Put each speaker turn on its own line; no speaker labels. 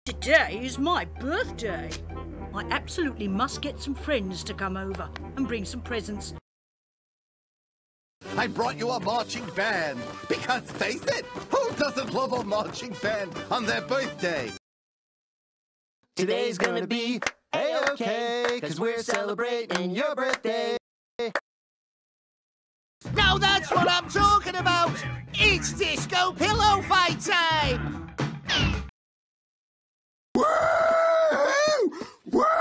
Today is my birthday. I absolutely must get some friends to come over and bring some presents.
I brought you a marching band, because face it, who doesn't love a marching band on their birthday?
Today's gonna be A-OK, 'cause we're celebrating your birthday.
Now that's what I'm talking about! It's disco pillow fight time!
Woo! Woo!